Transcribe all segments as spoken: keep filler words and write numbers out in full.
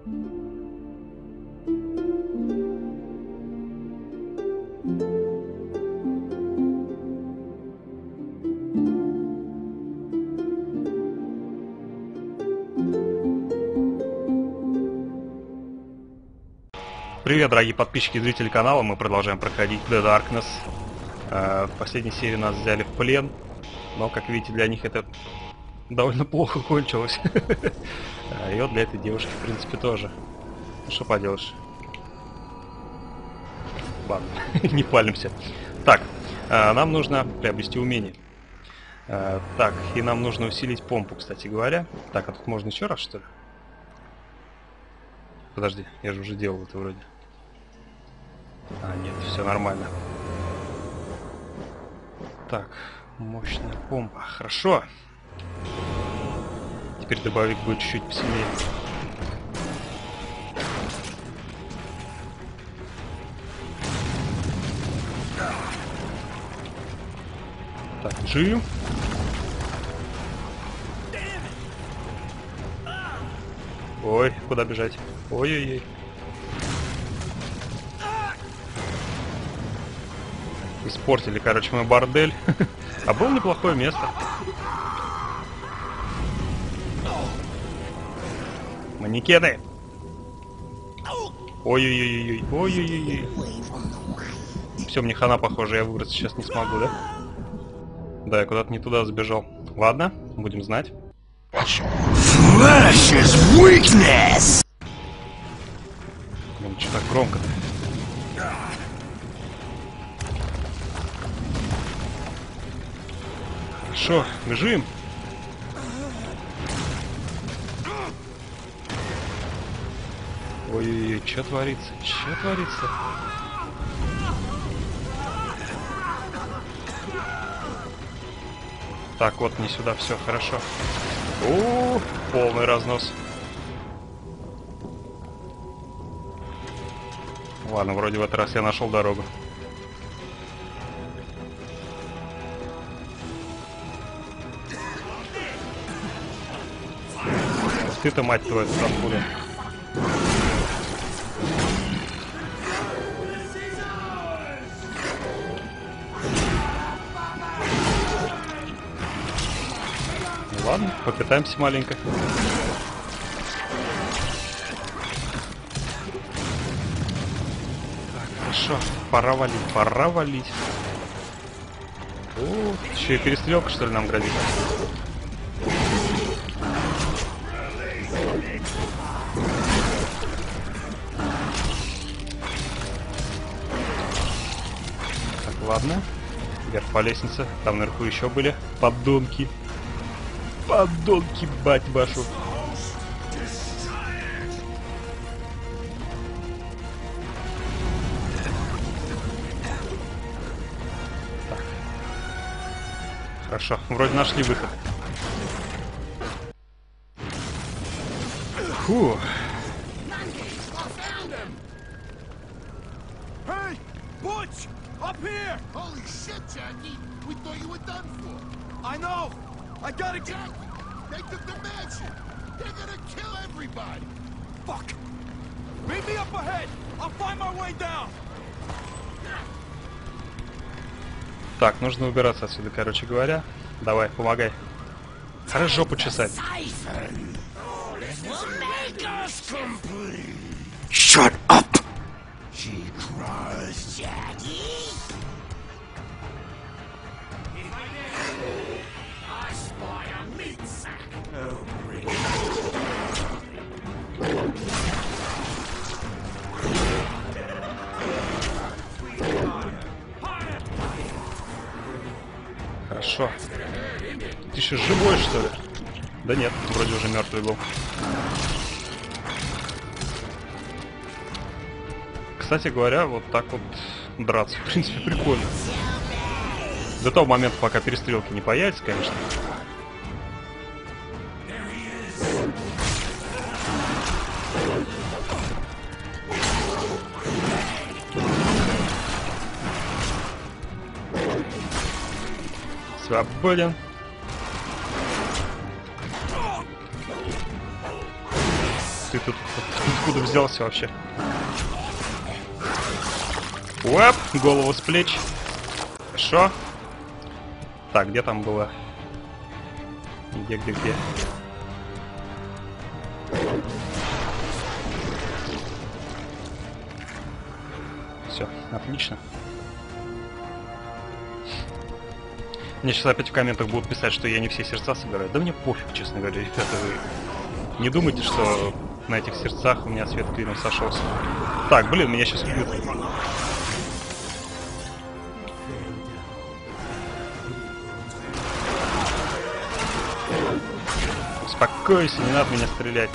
Привет, дорогие подписчики и зрители канала, мы продолжаем проходить The Darkness. В последней серии нас взяли в плен, но, как видите, для них это довольно плохо кончилось. И вот для этой девушки, в принципе, тоже. Ну, что поделаешь. Ладно, не палимся. Так, нам нужно приобрести умение. Так, и нам нужно усилить помпу, кстати говоря. Так, а тут можно еще раз, что ли? Подожди, я же уже делал это вроде. А, нет, все нормально. Так, мощная помпа. Хорошо. Теперь дробовик будет чуть-чуть посильнее. Так, джим. Ой, куда бежать? Ой-ой-ой. Испортили, короче, мой бордель. А было неплохое место. Манекены. Ой-ой-ой-ой. Ой-ой-ой. Все, мне хана, похоже, я выбраться сейчас не смогу, да? Да, я куда-то не туда забежал. Ладно, будем знать. Блин, что так громко-то? Хорошо, бежим. Ой-ой-ой, что творится? Что творится? Так, вот не сюда, все хорошо. У, полный разнос. Ладно, вроде в этот раз я нашел дорогу. Ты-то, мать твою, откуда? Ну, ладно, попытаемся маленько. Так, хорошо, пора валить, пора валить. О, еще и перестрелка, что ли, нам грозит? Ладно, вверх по лестнице. Там наверху еще были поддонки. Поддонки, бать вашу. Так. Хорошо, вроде нашли выход. Фу. Up here! Holy shit, Jackie! We thought you were done for. I know! I gotta get... Jackie, they took the mansion! They're gonna kill everybody! Fuck! Meet me up ahead! I'll find my way down! Так, нужно убираться отсюда, короче говоря. Давай, помогай. Хорош жопу чесать. Shut up! She cries, Jackie! I spy a meat sack! Oh, bring it. Хорошо. Ты еще живой, что ли? Да нет, вроде уже мертвый был. Кстати говоря, вот так вот драться, в принципе, прикольно. До того момента, пока перестрелки не появятся, конечно. Свободен. ты тут откуда взялся вообще? Уэп, голову с плеч. Хорошо. Так, где там было? Где, где, где? Все, отлично. Мне сейчас опять в комментах будут писать, что я не все сердца собираю. Да мне пофиг, честно говоря, ребята. Вы не думайте, что на этих сердцах у меня свет клином сошелся. Так, блин, меня сейчас убьют. Успокойся, не надо меня стрелять.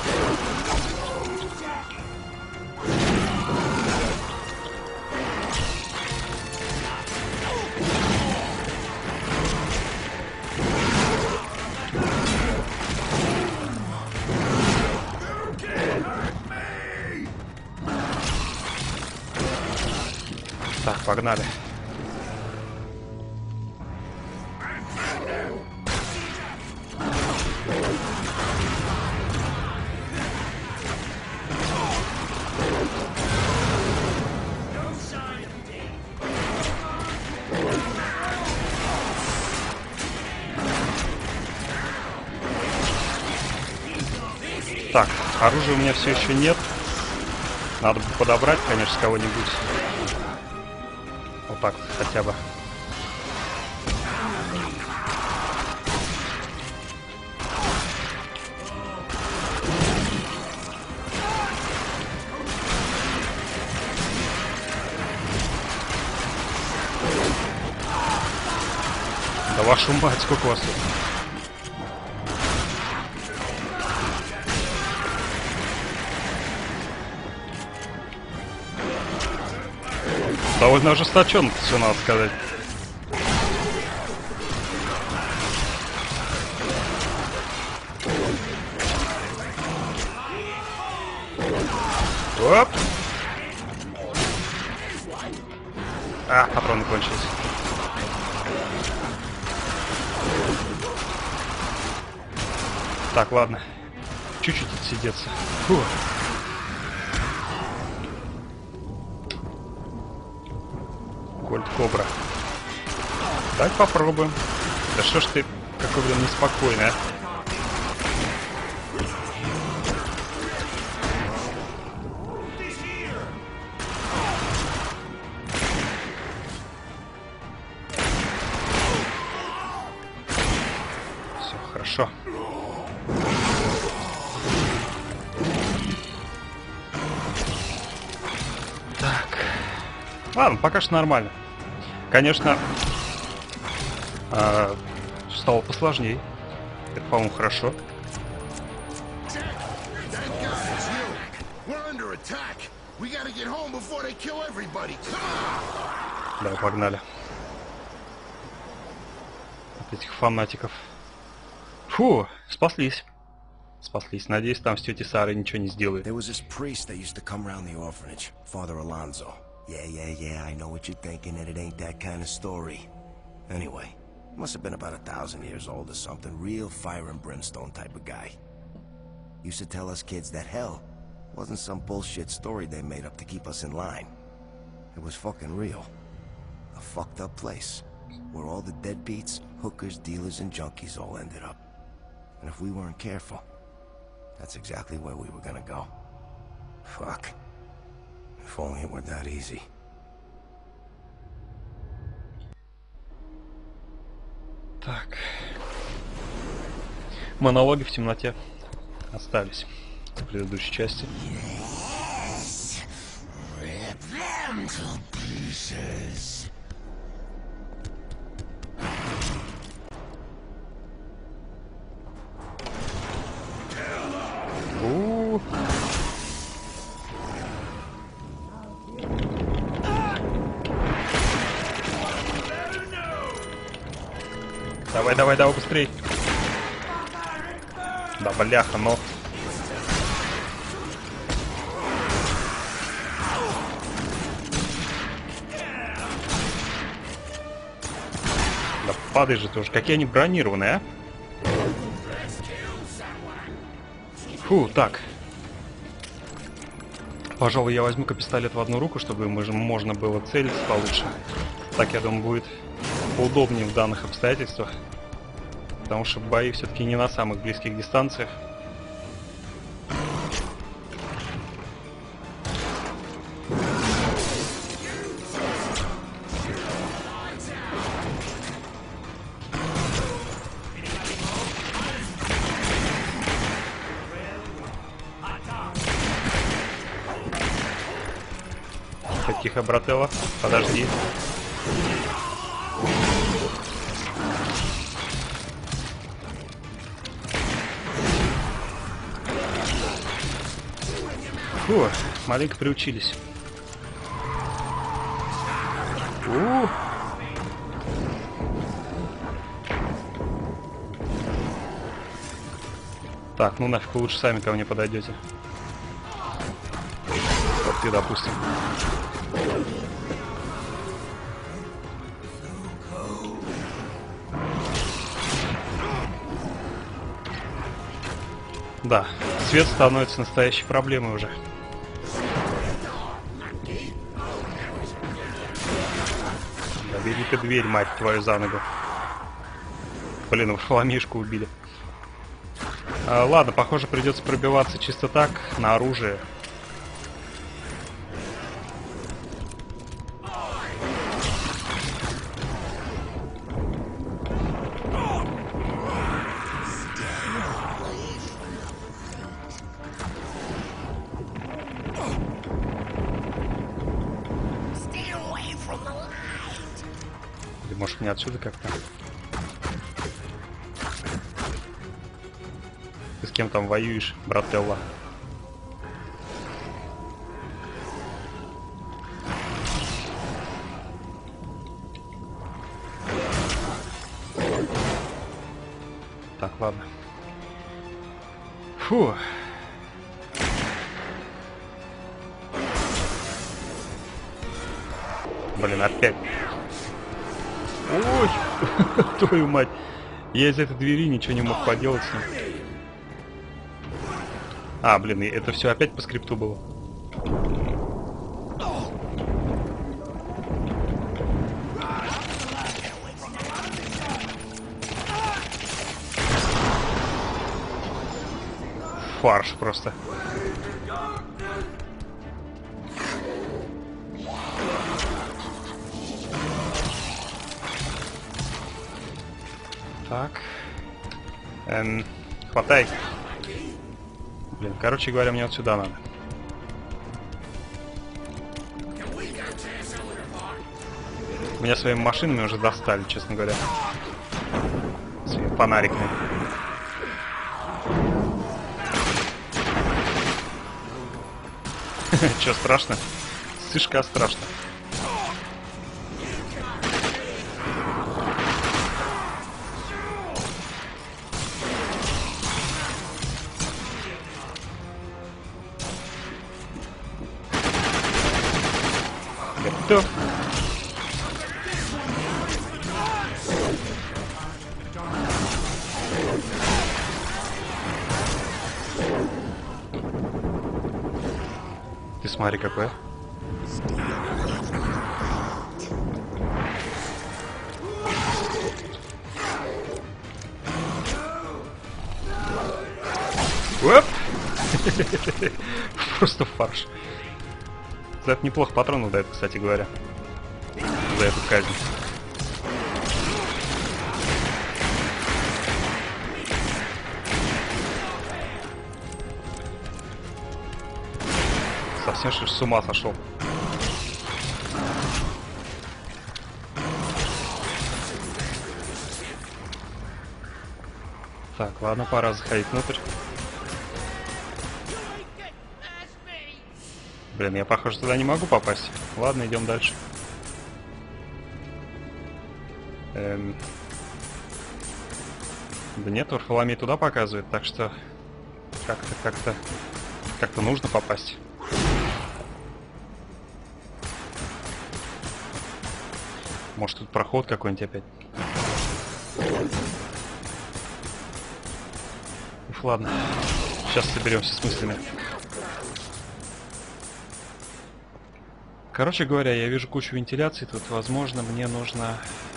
Так, погнали. Так, оружия у меня все еще нет. Надо бы подобрать, конечно, кого-нибудь. Вот так вот хотя бы. Да вашу мать, сколько у вас тут? Довольно ожесточенно, все надо сказать. Оп! А, патроны кончились. Так, ладно. Чуть-чуть отсидеться. Фу. Кольт Кобра. Так, попробуем. Да что ж ты, какой, блин, неспокойный, а? Все, хорошо. Так. Ладно, пока что нормально. Конечно, э, стало посложнее. Это, по-моему, хорошо. Давай, погнали. От этих фанатиков. Фу, спаслись. Спаслись. Надеюсь, там с тетей Сарой ничего не сделают. Yeah, yeah, yeah, I know what you're thinking, and it ain't that kind of story. Anyway, must have been about a thousand years old or something. Real fire and brimstone type of guy. Used to tell us kids that hell wasn't some bullshit story they made up to keep us in line. It was fucking real. A fucked up place, where all the deadbeats, hookers, dealers, and junkies all ended up. And if we weren't careful, that's exactly where we were gonna go. Fuck. If only it were that easy. Так. Монологи в темноте остались в предыдущей части. Yes. Rip them to pieces. У-у-у. Давай, давай, давай, быстрей. Да, бляха, но... Да падай же тоже. Какие они бронированные, а? Фу, так. Пожалуй, я возьму-ка пистолет в одну руку, чтобы можно было целиться получше. Так, я думаю, будет поудобнее в данных обстоятельствах. Потому что бои все-таки не на самых близких дистанциях. Тихо, брателло, подожди. Фу, маленько приучились. У-у-у. Так, ну нафиг, вы лучше сами ко мне подойдете. Вот ты, допустим. Да, свет становится настоящей проблемой уже. Да бери ты дверь, мать твою, за ногу. Блин, фламишку убили. А, ладно, похоже, придется пробиваться чисто так, на оружие. Может, мне отсюда как-то? Ты с кем там воюешь, брателла? Так, ладно. Фу. Блин, опять. Ой, твою мать. Я из этой двери ничего не мог поделать с ним. А, блин, это все опять по скрипту было. Фарш просто. Так. Эм, хватай. Блин, короче говоря, мне вот сюда надо. Меня своими машинами уже достали, честно говоря. Своими фонариками. Че, страшно? Слишком страшно. Готов. Ты смотри какой. Оп! Просто фарш. За это неплохо патронов дает, кстати говоря. За эту казнь. Совсем что с ума сошел. Так, ладно, пора заходить внутрь. Блин, я, похоже, туда не могу попасть. Ладно, идем дальше. Эм... Да нет, Варфоломей туда показывает, так что как-то, как-то, как-то нужно попасть. Может, тут проход какой-нибудь опять? Уф, ладно. Сейчас соберемся с мыслями. Короче говоря, я вижу кучу вентиляций. Тут, возможно, мне нужно...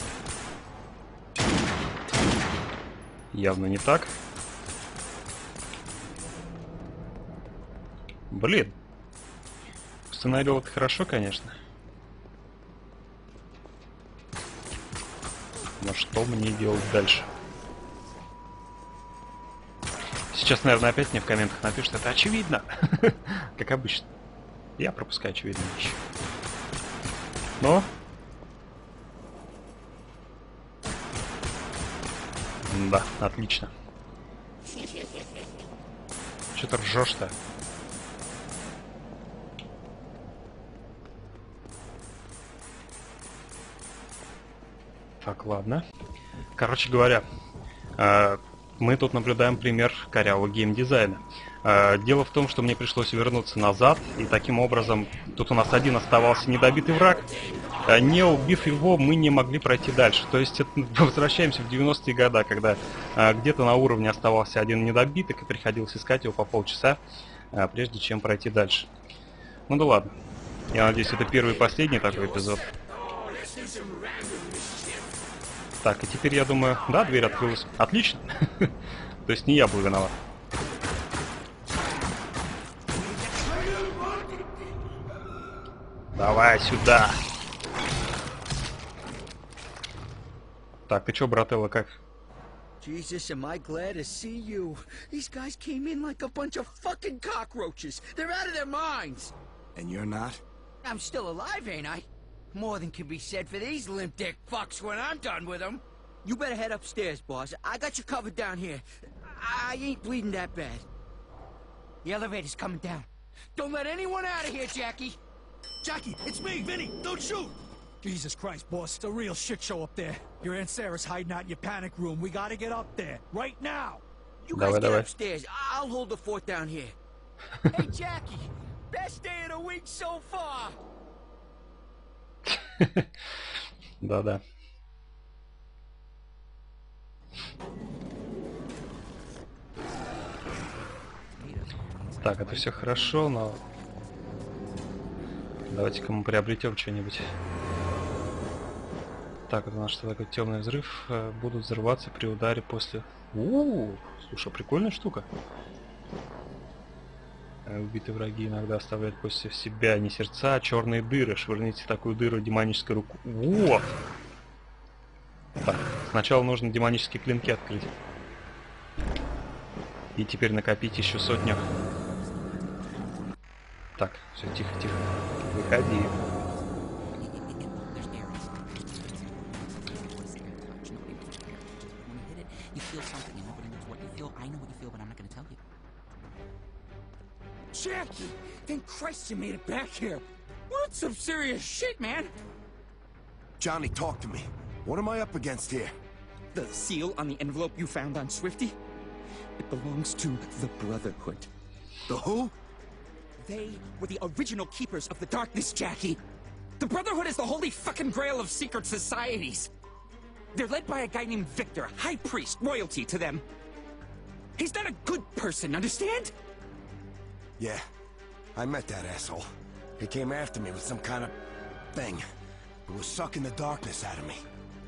Явно не так. Блин. Установил это хорошо, конечно. Но что мне делать дальше? Сейчас, наверное, опять мне в комментах напишут, это очевидно. Как обычно. Я пропускаю очевидные вещи. Но... Да, отлично. Че ты ржешь-то? Так, ладно. Короче говоря, э, мы тут наблюдаем пример корявого геймдизайна. Э, дело в том, что мне пришлось вернуться назад, и таким образом тут у нас один оставался недобитый враг. Э, не убив его, мы не могли пройти дальше. То есть это, возвращаемся в девяностые годы, когда э, где-то на уровне оставался один недобиток, и приходилось искать его по полчаса, э, прежде чем пройти дальше. Ну да ладно. Я надеюсь, это первый и последний такой эпизод. Так, и теперь я думаю... Да, дверь открылась. Отлично. То есть не я был виноват. Давай сюда. Так, ты чё, брателло, как? Jesus, am I glad to see you. These guys came in like a bunch of fucking cockroaches. They're out of their minds. And you're not? I'm still alive, ain't I? More than can be said for these limp dick fucks when I'm done with them. You better head upstairs, boss. I got you covered down here. I ain't bleeding that bad. The elevator's coming down. Don't let anyone out of here, Jackie. Jackie, it's me, Vinny. Don't shoot. Jesus Christ, boss. It's a real shit show up there. Your Aunt Sarah's hiding out in your panic room. We gotta get up there. Right now. You guys Давай, get давай. upstairs. I'll hold the fort down here. Hey, Jackie. Best day of the week so far. Да-да. Так, это все хорошо, но... Давайте-ка мы приобретем что-нибудь. Так, это у нас что такое? Темный взрыв. Будут взрываться при ударе после... У-у-у! Слушай, прикольная штука. Убитые враги иногда оставляют после себя не сердца, а черные дыры. Швырните такую дыру демонической рукой. Во! Так, сначала нужно демонические клинки открыть. И теперь накопить еще сотню. Так, все, тихо, тихо. Выходи. Jackie! Thank Christ you made it back here. We're in some serious shit, man. Johnny, talk to me. What am I up against here? The seal on the envelope you found on Swifty? It belongs to the Brotherhood. The who? They were the original keepers of the darkness, Jackie. The Brotherhood is the holy fucking grail of secret societies. They're led by a guy named Victor, High Priest, royalty to them. He's not a good person, understand? Yeah, I met that asshole. He came after me with some kind of thing. It was sucking the darkness out of me.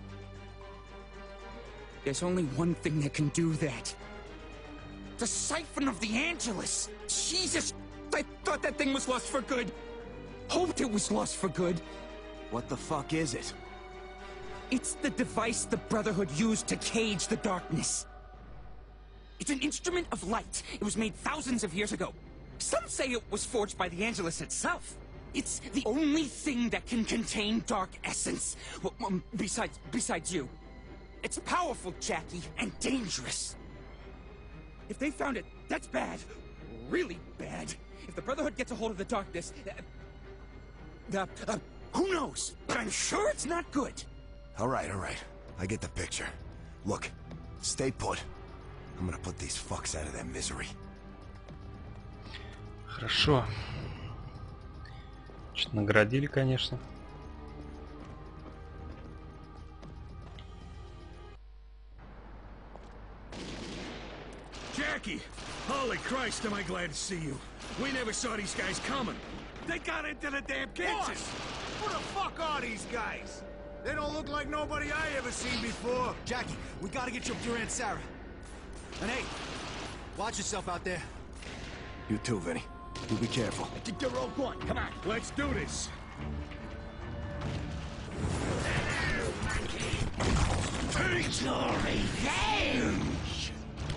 There's only one thing that can do that. The Siphon of the Angelus! Jesus! I thought that thing was lost for good. Hoped it was lost for good. What the fuck is it? It's the device the Brotherhood used to cage the darkness. It's an instrument of light. It was made thousands of years ago. Some say it was forged by the Angelus itself. It's the only thing that can contain dark essence. Well, um, besides, besides you. It's powerful, Jackie, and dangerous. If they found it, that's bad. Really bad. If the Brotherhood gets a hold of the darkness... Uh, uh, uh, who knows? But I'm sure it's not good. Alright, alright. I get the picture. Look, stay put. I'm gonna put these fucks out of their misery. Хорошо. Что-то наградили, конечно. Jackie! Holy Christ, am I glad to see you. We never saw these guys coming. They got into the damn kitchen. Who the fuck are these guys? They don't look like nobody I ever seen before. Jackie, we gotta get you up to your Aunt Sarah. And hey, watch yourself out there. You too, Vinny. You be careful. Get your rope on. Come on, let's do this. Take your revenge.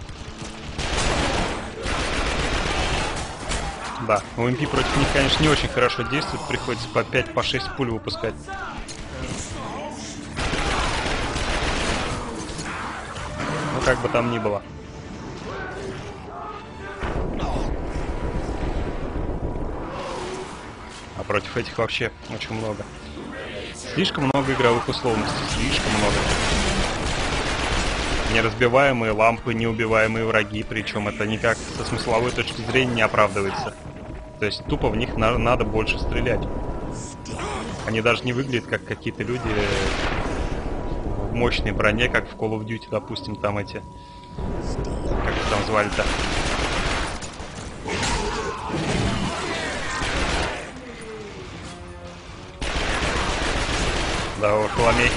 Да, у эм пи против них, конечно, не очень хорошо действует, приходится по пять, по шесть пуль выпускать. Ну, как бы там ни было. А против этих вообще очень много. Слишком много игровых условностей, слишком много. Неразбиваемые лампы, неубиваемые враги, причем это никак со смысловой точки зрения не оправдывается. То есть тупо в них на надо больше стрелять. Они даже не выглядят как какие-то люди в мощной броне, как в Call of Duty, допустим, там эти... Как их там звали-то? Да, Варфоломей.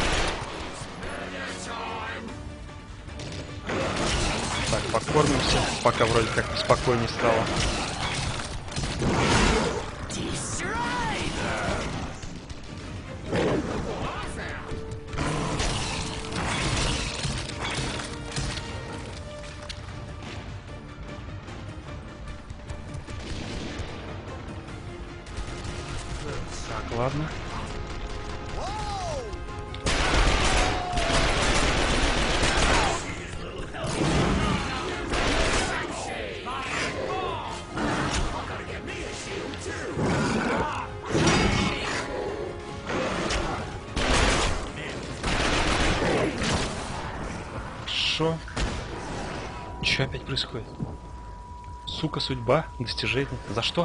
Так, покормимся, пока вроде как спокойнее стало. Так, ладно. Шо? Чё опять происходит? Сука, судьба, достижение. За что?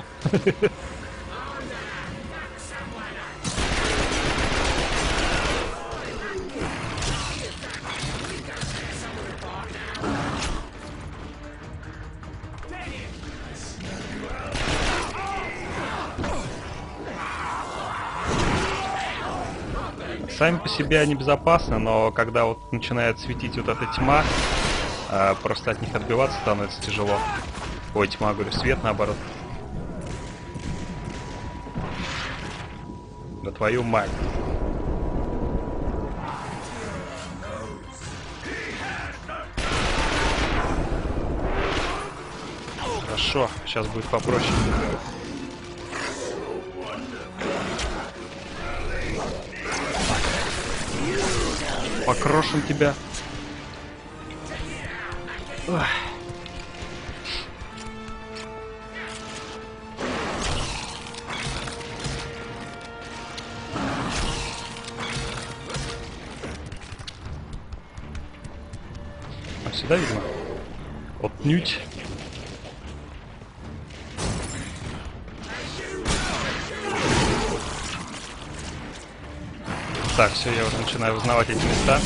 Сами по себе они безопасны, но когда вот начинает светить вот эта тьма, э, просто от них отбиваться становится тяжело. Ой, тьма, говорю, свет наоборот. Да твою мать. Хорошо, сейчас будет попроще. Покрошим тебя. Ох. А сюда, видимо? Отнюдь. Так, все, я уже начинаю узнавать эти места.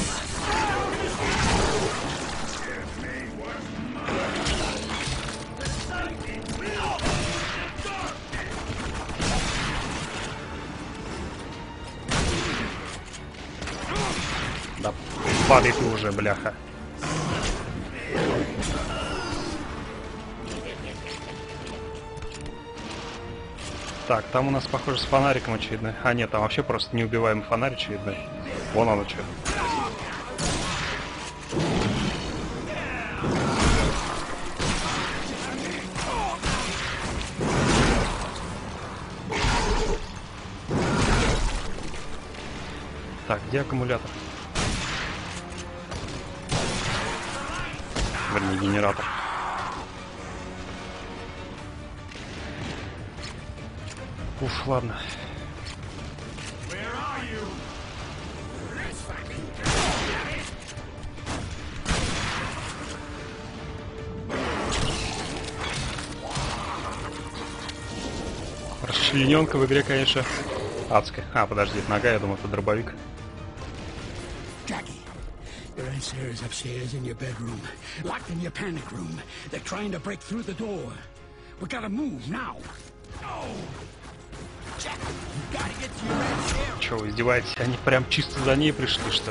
Да, падай ты уже, бляха. Так, там у нас, похоже, с фонариком очевидно. А нет, там вообще просто неубиваемый фонарь очевидно. Вон оно что. Так, где аккумулятор? Вернее, генератор. Уф, ладно. Расчлененка в игре, конечно, адская. А, подожди, нога, я думаю, это дробовик. Jackie, your Aunt Sarah's upstairs in your bedroom, locked in your panic room. They're trying to break through the door. We gotta move now. Oh. Че вы издеваетесь? Они прям чисто за ней пришли, что ли?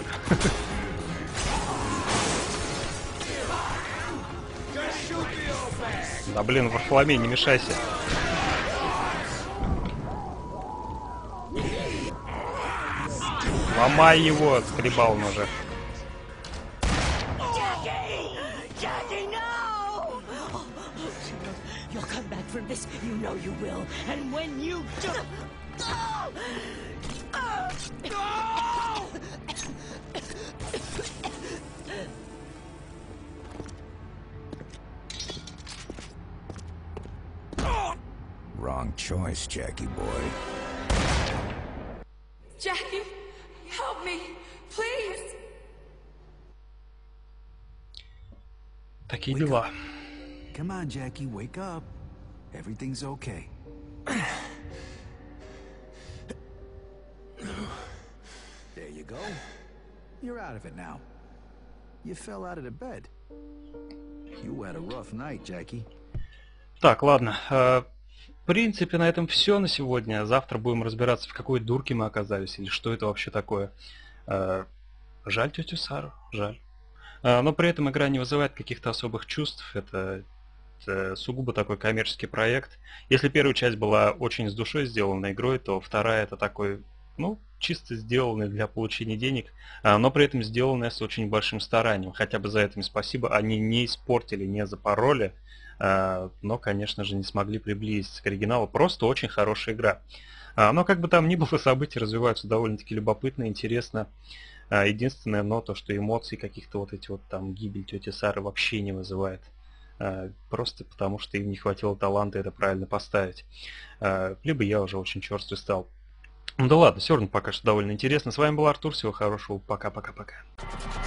Да блин, Варфоломей, не мешайся. Ломай его, скребал он уже. Wrong choice, Jackie boy. Jackie, help me, please. Такие дела. Come on, Jackie, wake up. Everything's okay. There you go. You're out of it now. You fell out of the bed. You had a rough night, Jackie. Так, ладно. Э, в принципе, на этом все на сегодня. Завтра будем разбираться, в какой дурке мы оказались, или что это вообще такое. Э, жаль тетю Сару, жаль. Э, но при этом игра не вызывает каких-то особых чувств. Это, это сугубо такой коммерческий проект. Если первая часть была очень с душой сделана игрой, то вторая это такой, ну, чисто сделанный для получения денег, э, но при этом сделанная с очень большим старанием. Хотя бы за это им спасибо. Они не испортили, не запороли. Но, конечно же, не смогли приблизиться к оригиналу. Просто очень хорошая игра. Но как бы там ни было, события развиваются довольно-таки любопытно, интересно. Единственное, но то, что эмоций каких-то вот эти вот там гибель тети Сары вообще не вызывает. Просто потому, что им не хватило таланта это правильно поставить. Либо я уже очень черствый стал. Ну да ладно, все равно пока что довольно интересно. С вами был Артур, всего хорошего, пока-пока-пока.